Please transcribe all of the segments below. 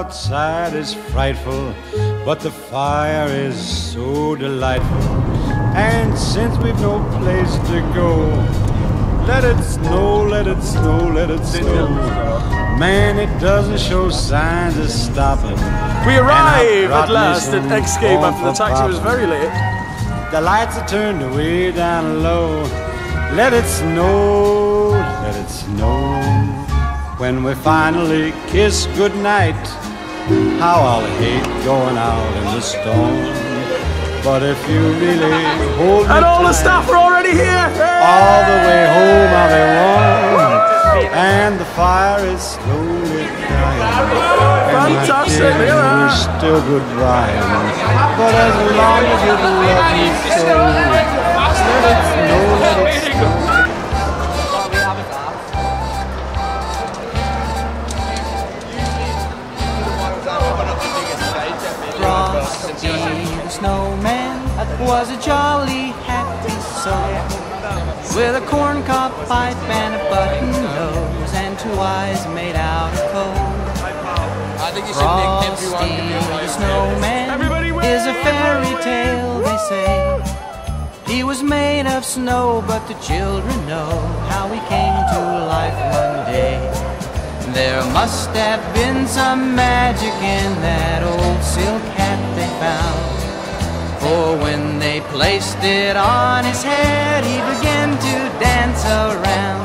outside is frightful, but the fire is so delightful. And since we've no place to go, let it snow, let it snow, let it snow. Man, it doesn't show signs of stopping. We arrive at last at Escape after the taxi was very late. The lights are turned way down low. Let it snow, let it snow. When we finally kiss goodnight, how I'll hate going out in the storm. But if you really hold me and all tight, the staff are already here. all the way home I'll be warm, and the fire is slowly dying. Fantastic, And my tears are still goodbye. But as long as you love me so, let it snow, let it snow. Frosty the snowman was a jolly happy soul, with a corncob pipe and a button nose and 2 eyes made out of coal. Frosty the snowman is a fairy tale, they say. He was made of snow, but the children know how he came to life one day. There must have been some magic in that old silk hat they found, for when they placed it on his head, he began to dance around.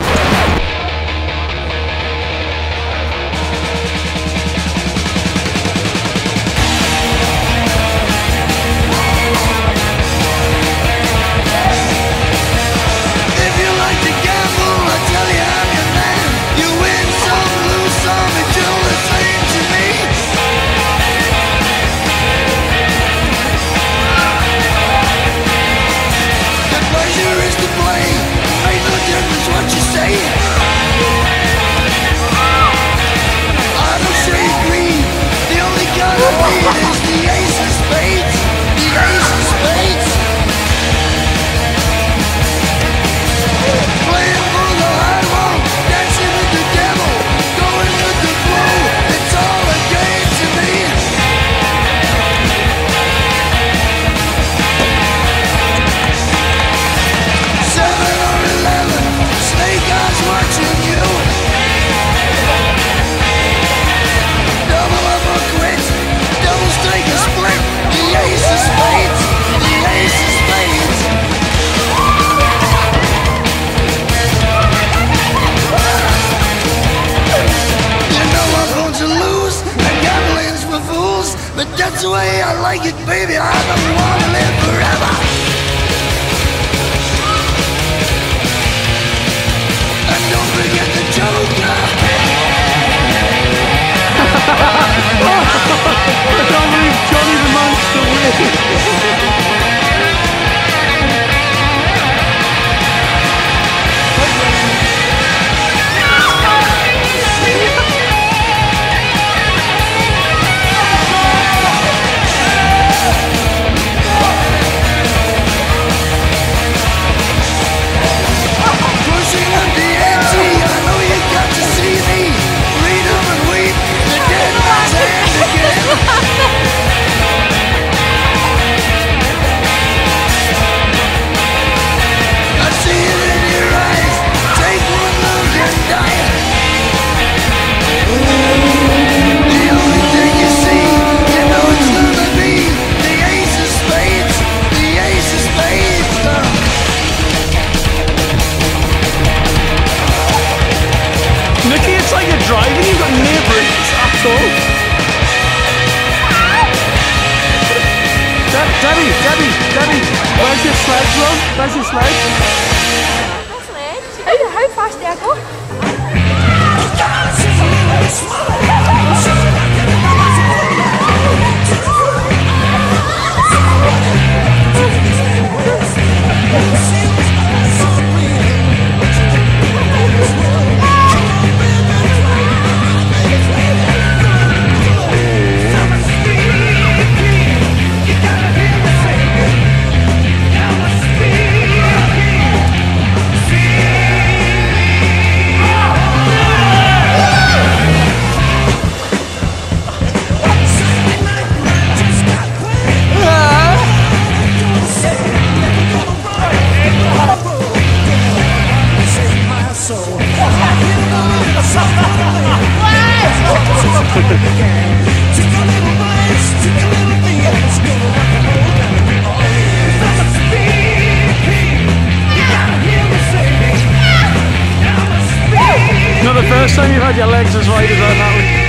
But that's the way I like it, baby. I don't want to live forever. And don't forget the Joker. I can't believe Johnny the Monster wins. Debbie, where's your sled, love? Where's your sled? My sled? How fast do I go? had your legs as wide as that, Natalie.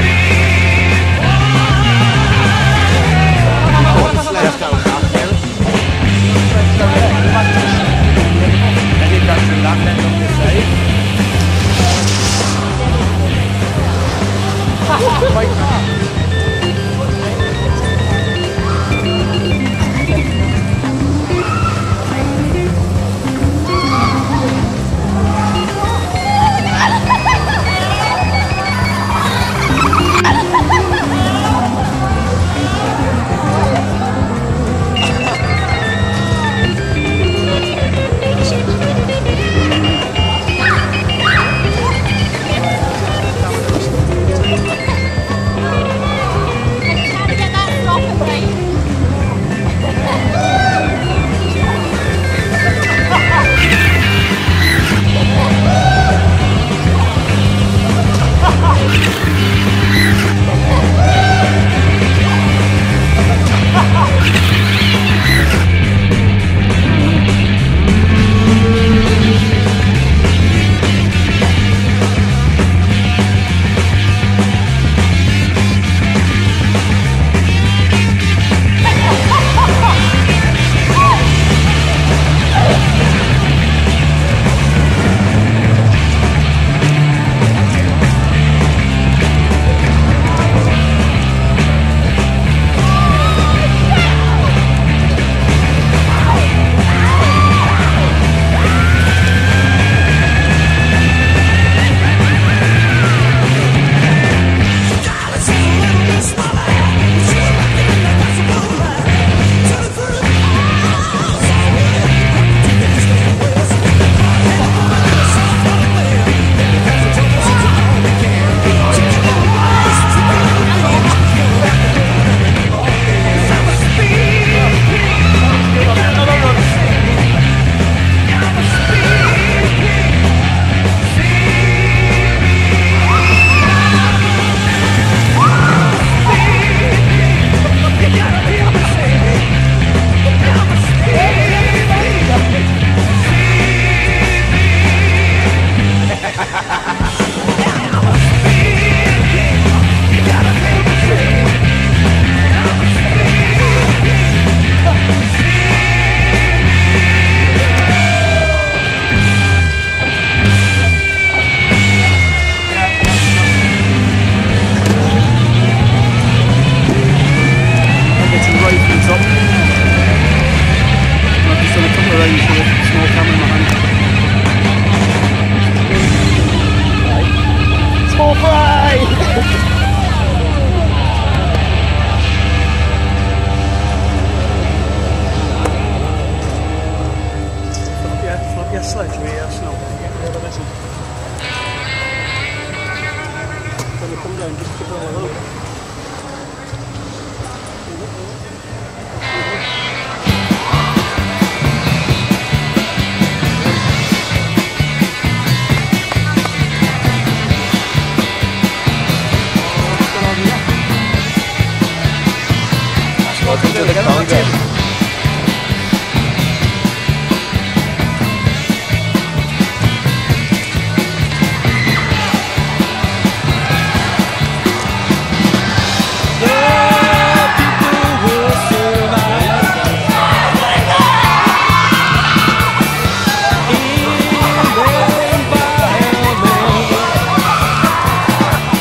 Welcome to the Congo.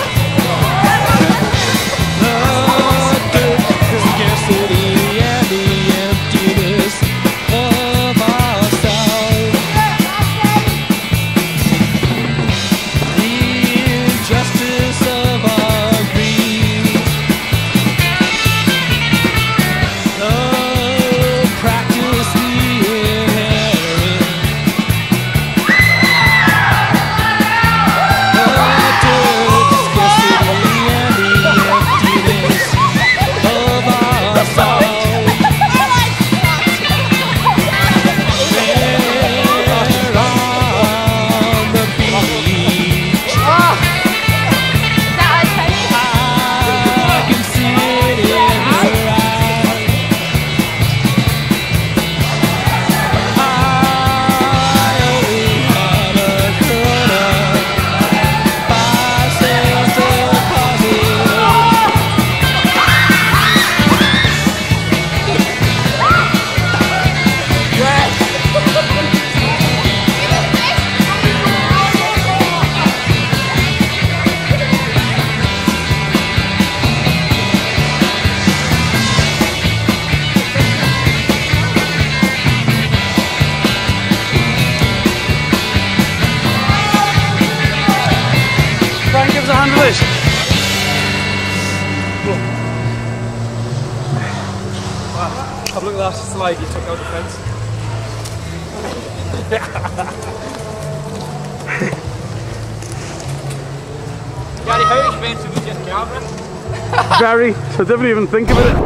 Yesterday and the last slide you took out the fence? Gary, how expensive was your camera? Very, so I didn't even think about it.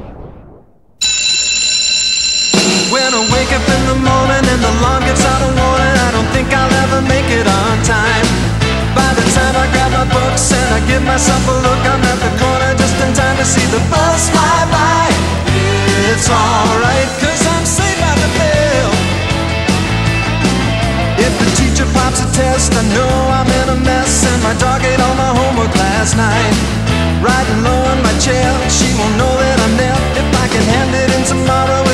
When I wake up in the morning and the alarm gives out a warning, I don't think I'll ever make it on time. By the time I grab my books and I give myself a look, I'm at the corner just in time to see the bus fly by. It's alright, cause I'm safe by the bell. If the teacher pops a test, I know I'm in a mess, and my dog ate all my homework last night. Riding low on my chair, she won't know that I'm there. If I can hand it in tomorrow,